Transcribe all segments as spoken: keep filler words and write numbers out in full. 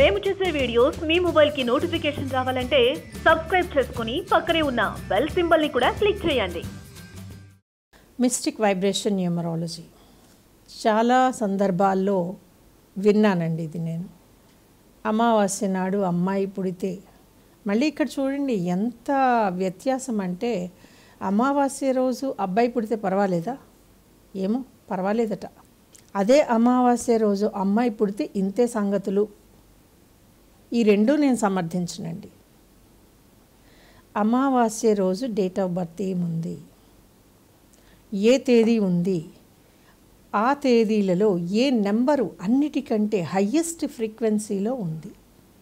మేము చేసే వీడియోస్ మీ మొబైల్ కి నోటిఫికేషన్ రావాలంటే సబ్స్క్రైబ్ చేసుకుని పక్కనే ఉన్న బెల్ సింబల్ ని కూడా క్లిక్ చేయండి. మిస్టిక్ వైబ్రేషన్ న్యూమరాలజీ చాలా సందర్భాల్లో విన్నానండి. ఇది నేను అమావాస్య నాడు అమ్మాయి పుడితే, మళ్ళీ ఇక్కడ చూడండి ఎంత వ్యత్యాసం అంటే, అమావాస్య రోజు అబ్బాయి పుడితే పర్వాలేదా? ఏమో పర్వాలేదట. అదే అమావాస్య రోజు అమ్మాయి పుడితే ఇంతే సంగతులు. ఈ రెండు నేను సమర్థించనండి. అమావాస్య రోజు డేట్ ఆఫ్ బర్త్ ఏముంది, ఏ తేదీ ఉంది, ఆ తేదీలలో ఏ నెంబరు అన్నిటికంటే హయ్యెస్ట్ ఫ్రీక్వెన్సీలో ఉంది.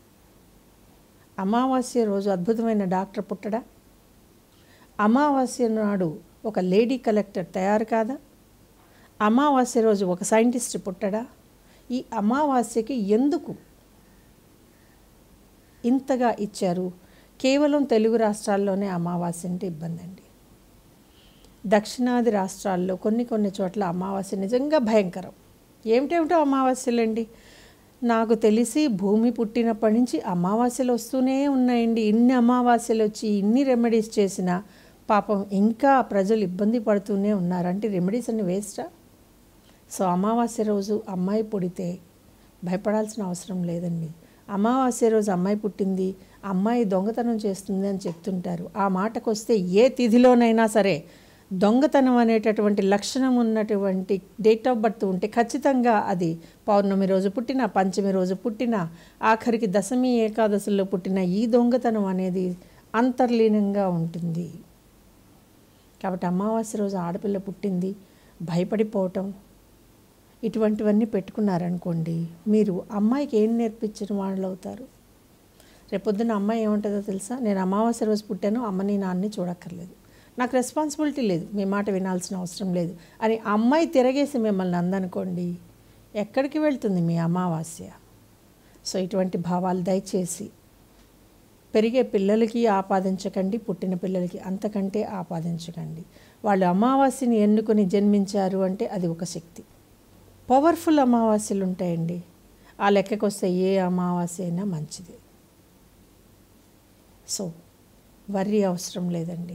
అమావాస్య రోజు అద్భుతమైన డాక్టర్ పుట్టడా? అమావాస్య నాడు ఒక లేడీ కలెక్టర్ తయారు కాదా? అమావాస్య రోజు ఒక సైంటిస్ట్ పుట్టడా? ఈ అమావాస్యకి ఎందుకు ఇంతగా ఇచ్చారు? కేవలం తెలుగు రాష్ట్రాల్లోనే అమావాస్య అంటే ఇబ్బంది అండి. దక్షిణాది రాష్ట్రాల్లో కొన్ని కొన్ని చోట్ల అమావాస్య నిజంగా భయంకరం. ఏమిటేమిటో అమావాస్యలండి. నాకు తెలిసి భూమి పుట్టినప్పటి నుంచి అమావాస్యలు వస్తూనే ఉన్నాయండి. ఇన్ని అమావాస్యలు వచ్చి ఇన్ని రెమెడీస్ చేసినా పాపం ఇంకా ప్రజలు ఇబ్బంది పడుతూనే ఉన్నారంటే రెమెడీస్ అన్ని వేస్టా? సో అమావాస్య రోజు అమ్మాయి పుడితే భయపడాల్సిన అవసరం లేదండి. అమావాస్య రోజు అమ్మాయి పుట్టింది, అమ్మాయి దొంగతనం చేస్తుంది అని చెప్తుంటారు. ఆ మాటకు వస్తే ఏ తిథిలోనైనా సరే దొంగతనం అనేటటువంటి లక్షణం ఉన్నటువంటి డేట్ ఆఫ్ బర్త్ ఉంటే ఖచ్చితంగా అది పౌర్ణమి రోజు పుట్టిన, పంచమి రోజు పుట్టిన, ఆఖరికి దశమి ఏకాదశిలో పుట్టిన ఈ దొంగతనం అనేది అంతర్లీనంగా ఉంటుంది. కాబట్టి అమావాస్య రోజు ఆడపిల్ల పుట్టింది భయపడిపోవటం ఇటువంటివన్నీ పెట్టుకున్నారనుకోండి, మీరు అమ్మాయికి ఏం నేర్పించిన వాళ్ళు అవుతారు? రేపొద్దున అమ్మాయి ఏముంటుందో తెలుసా? నేను అమావాస్య రోజు పుట్టాను, అమ్మని నాన్నని చూడక్కర్లేదు, నాకు రెస్పాన్సిబిలిటీ లేదు, మీ మాట వినాల్సిన అవసరం లేదు అని అమ్మాయి తిరగేసి మిమ్మల్ని అందనుకోండి, ఎక్కడికి వెళ్తుంది మీ అమావాస్య? సో ఇటువంటి భావాలు దయచేసి పెరిగే పిల్లలకి ఆపాదించకండి, పుట్టిన పిల్లలకి అంతకంటే ఆపాదించకండి. వాళ్ళు అమావాస్యని ఎన్నుకొని జన్మించారు అంటే అది ఒక శక్తి. పవర్ఫుల్ అమావాస్యలు ఉంటాయండి. ఆ లెక్కకు వస్తే ఏ అమావాస్య అయినా మంచిది. సో వర్రీ అవసరం లేదండి.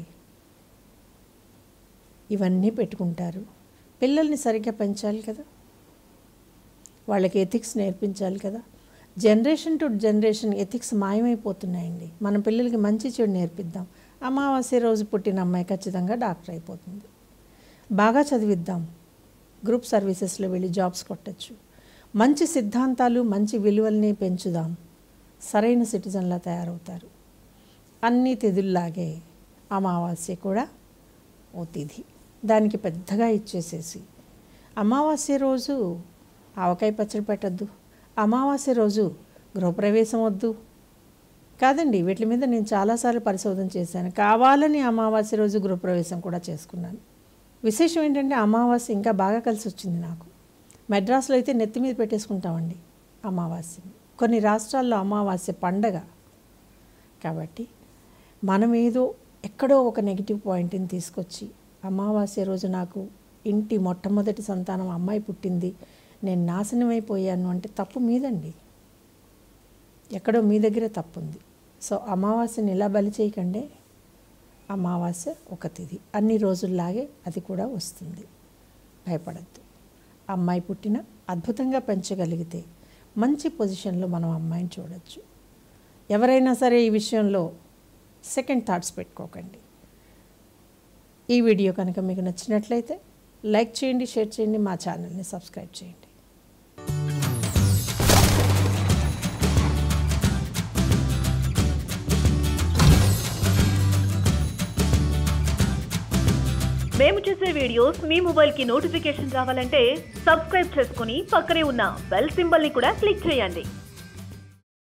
ఇవన్నీ పెట్టుకుంటారు. పిల్లల్ని సరిగ్గా పెంచాలి కదా, వాళ్ళకి ఎథిక్స్ నేర్పించాలి కదా. జనరేషన్ టు జనరేషన్ ఎథిక్స్ మాయమైపోతున్నాయండి. మన పిల్లలకి మంచి చెడు నేర్పిద్దాం. అమావాస్య రోజు పుట్టిన అమ్మాయి ఖచ్చితంగా డాక్టర్ అయిపోతుంది. బాగా చదివిద్దాం, గ్రూప్ సర్వీసెస్లో వెళ్ళి జాబ్స్ కొట్టచ్చు. మంచి సిద్ధాంతాలు మంచి విలువల్ని పెంచుదాం, సరైన సిటిజన్లా తయారవుతారు. అన్ని తిథుల్లాగే అమావాస్య కూడా ఓ తిథి, దానికి పెద్దగా ఇచ్చేసేసి అమావాస్య రోజు ఆవకాయ పచ్చడి పెట్టద్దు, అమావాస్య రోజు గృహప్రవేశం వద్దు కాదండి. వీటి మీద నేను చాలాసార్లు పరిశోధన చేశాను. కావాలని అమావాస్య రోజు గృహప్రవేశం కూడా చేసుకున్నాను. విశేషం ఏంటంటే అమావాస్య ఇంకా బాగా కలిసి వచ్చింది నాకు. మెడ్రాస్లో అయితే నెత్తి మీద పెట్టేసుకుంటామండి అమావాస్యని. కొన్ని రాష్ట్రాల్లో అమావాస్య పండగ. కాబట్టి మనం ఏదో ఎక్కడో ఒక నెగిటివ్ పాయింట్ని తీసుకొచ్చి అమావాస్య రోజు నాకు ఇంటి మొట్టమొదటి సంతానం అమ్మాయి పుట్టింది, నేను నాశనమైపోయాను అంటే తప్పు మీదండి. ఎక్కడో మీ దగ్గరే తప్పు ఉంది. సో అమావాస్యని ఇలా బలి చేయకండి. అమావాస్య ఒక తిథి, అన్ని రోజుల్లాగే అది కూడా వస్తుంది. భయపడద్దు. అమ్మాయి పుట్టిన అద్భుతంగా పెంచగలిగితే మంచి పొజిషన్లో మనం అమ్మాయిని చూడొచ్చు. ఎవరైనా సరే ఈ విషయంలో సెకండ్ థాట్స్ పెట్టుకోకండి. ఈ వీడియో కనుక మీకు నచ్చినట్లయితే లైక్ చేయండి, షేర్ చేయండి, మా ఛానల్ని సబ్స్క్రైబ్ చేయండి. మేము చేసే వీడియోస్ మీ మొబైల్ కి నోటిఫికేషన్ రావాలంటే సబ్స్క్రైబ్ చేసుకుని పక్కనే ఉన్న బెల్ సింబల్ ని కూడా క్లిక్ చేయండి.